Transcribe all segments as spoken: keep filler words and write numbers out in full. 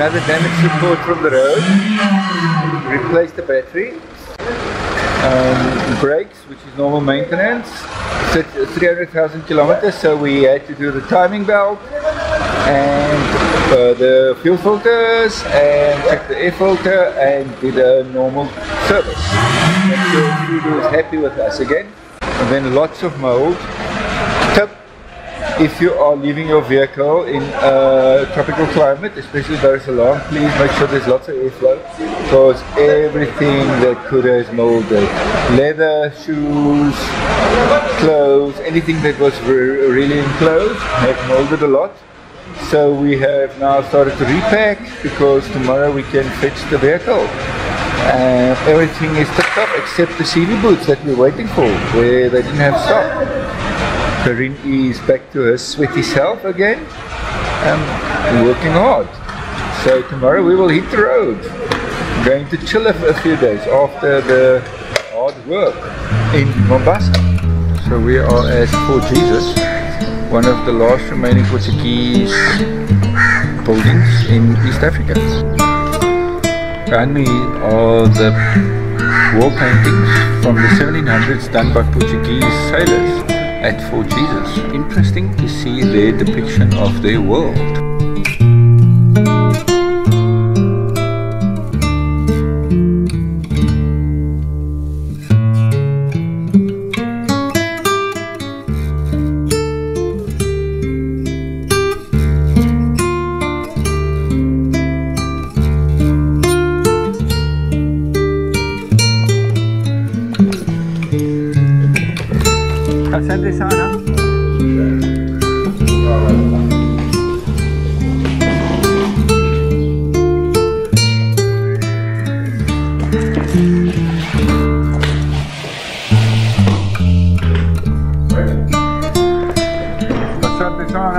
another damage report from the road. Replace the battery. Um, brakes, which is normal maintenance. three hundred thousand kilometers, so we had to do the timing belt and uh, the fuel filters and check the air filter and did a normal service. Make sure Fudo is happy with us again. And then lots of mold. Tip: if you are leaving your vehicle in a tropical climate, especially Dar es Salaam, please make sure there's lots of airflow, because everything that could has molded. Leather, shoes, clothes, anything that was re really enclosed had molded a lot. So we have now started to repack, because tomorrow we can fetch the vehicle. Uh, everything is tip top except the C V boots that we're waiting for, where they didn't have stock. Karin is back to her sweaty self again, um, working hard. So tomorrow we will hit the road. Going to chill a few days after the hard work in Mombasa. So we are at Fort Jesus, one of the last remaining Portuguese buildings in East Africa. Behind me are the wall paintings from the seventeen hundreds done by Portuguese sailors at Fort Jesus. Interesting to see their depiction of their world. Asante sana. Asante sana.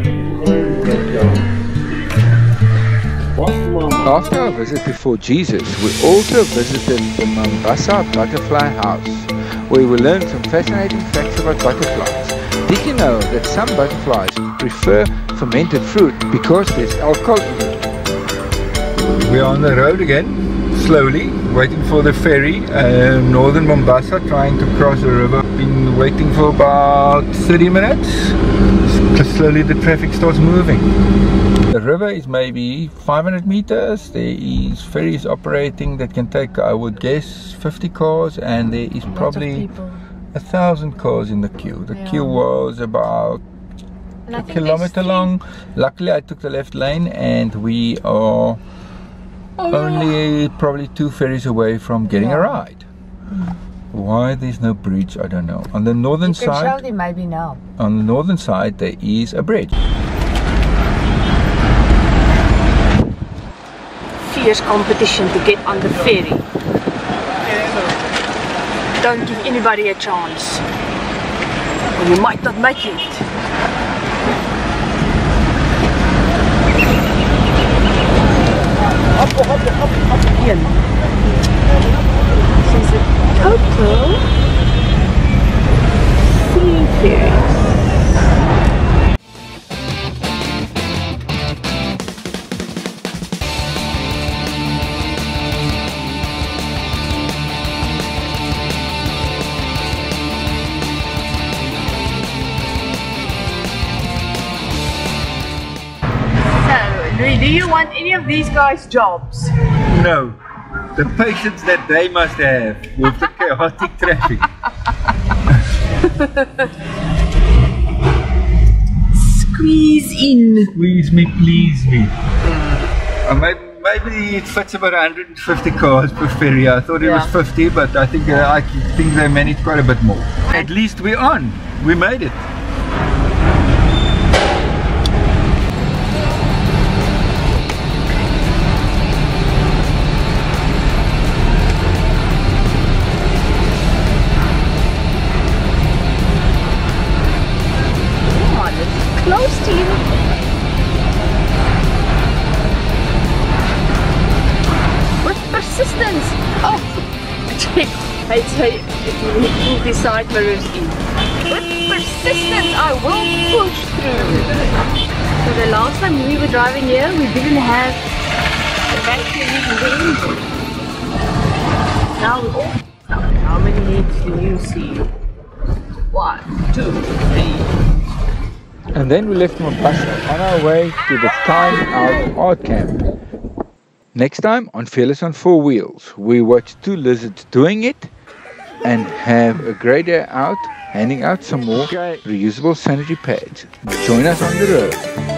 After our visit to Fort Jesus, we also visited the Mombasa Butterfly House, where we learned some fascinating facts about butterflies. Did you know that some butterflies prefer fermented fruit because there's alcohol in it? We are on the road again, slowly, waiting for the ferry, uh, northern Mombasa, trying to cross the river. Been waiting for about thirty minutes. Slowly the traffic starts moving. The river is maybe five hundred meters. There is ferries operating that can take, I would guess, fifty cars, and there is probably a thousand cars in the queue. The yeah. queue was about a kilometer long. Luckily I took the left lane, and we are oh, only yeah. probably two ferries away from getting yeah. a ride. Mm. Why there's no bridge, I don't know. On the northern you can side, show them maybe now. On the northern side there is a bridge. Fierce competition to get on the ferry. Don't give anybody a chance, or you might not make it. Up, up, up, up, again. This is a total three ferries. Do you want any of these guys' jobs? No. The patience that they must have with the chaotic traffic. Squeeze in. Squeeze me, please me. Uh, maybe, maybe it fits about one hundred fifty cars per ferry. I thought it yeah. was fifty, but I think uh, I think they managed quite a bit more. At least we're on. We made it. Close to you. With persistence. Oh, I'd say if you move the side mirrors in. With persistence, I will push through. So the last time we were driving here, we didn't have vacuuming the engine. Now we all start. How many heads do you see? One, two, three. And then we left Mombasa on our way to the Time Out Art Camp. Next time on Fearless on Four Wheels, we watch two lizards doing it and have a great day out handing out some more reusable sanitary pads. Join us on the road.